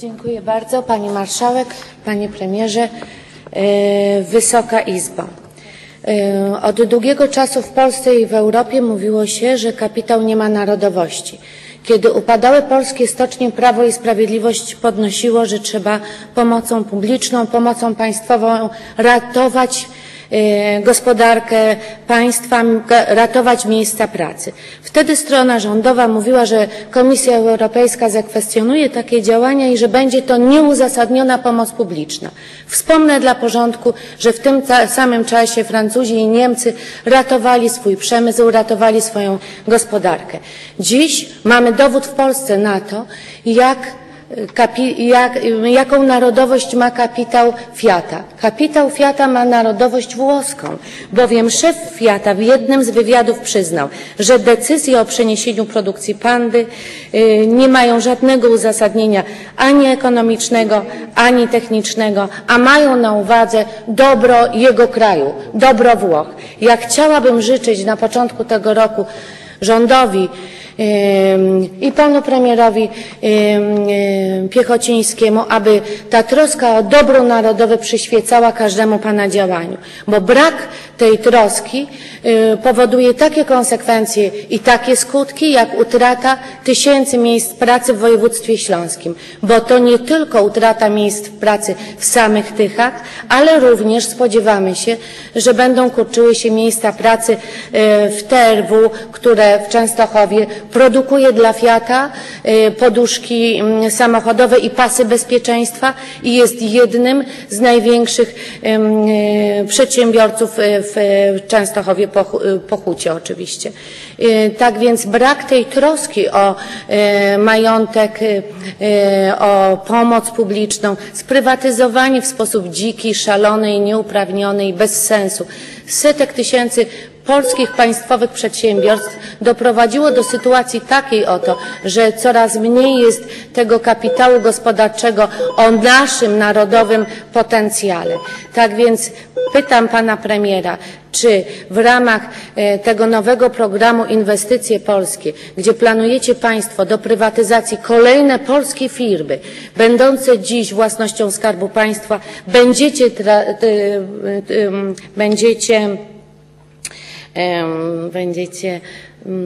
Dziękuję bardzo Pani Marszałek, Panie Premierze, Wysoka Izbo. Od długiego czasu w Polsce i w Europie mówiło się, że kapitał nie ma narodowości. Kiedy upadały polskie stocznie, Prawo i Sprawiedliwość podnosiło, że trzeba pomocą publiczną, pomocą państwową ratować gospodarkę państwa, ratować miejsca pracy. Wtedy strona rządowa mówiła, że Komisja Europejska zakwestionuje takie działania i że będzie to nieuzasadniona pomoc publiczna. Wspomnę dla porządku, że w tym samym czasie Francuzi i Niemcy ratowali swój przemysł, ratowali swoją gospodarkę. Dziś mamy dowód w Polsce na to, jaką narodowość ma kapitał Fiata. Kapitał Fiata ma narodowość włoską, bowiem szef Fiata w jednym z wywiadów przyznał, że decyzje o przeniesieniu produkcji Pandy nie mają żadnego uzasadnienia ani ekonomicznego, ani technicznego, a mają na uwadze dobro jego kraju, dobro Włoch. Ja chciałabym życzyć na początku tego roku rządowi i panu premierowi Piechocińskiemu, aby ta troska o dobro narodowe przyświecała każdemu pana działaniu, bo brak tej troski powoduje takie konsekwencje i takie skutki, jak utrata tysięcy miejsc pracy w województwie śląskim, bo to nie tylko utrata miejsc pracy w samych Tychach, ale również spodziewamy się, że będą kurczyły się miejsca pracy w TRW, które w Częstochowie produkuje dla Fiata poduszki samochodowe i pasy bezpieczeństwa i jest jednym z największych przedsiębiorców w Częstochowie po Hucie oczywiście. Tak więc brak tej troski o majątek, o pomoc publiczną, sprywatyzowanie w sposób dziki, szalony i nieuprawniony i bez sensu setek tysięcy polskich państwowych przedsiębiorstw doprowadziło do sytuacji takiej oto, że coraz mniej jest tego kapitału gospodarczego o naszym narodowym potencjale. Tak więc pytam pana premiera, czy w ramach tego nowego programu Inwestycje Polskie, gdzie planujecie państwo do prywatyzacji kolejne polskie firmy, będące dziś własnością Skarbu Państwa,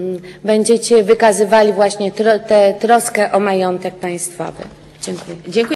będziecie wykazywali właśnie tę troskę o majątek państwowy. Dziękuję.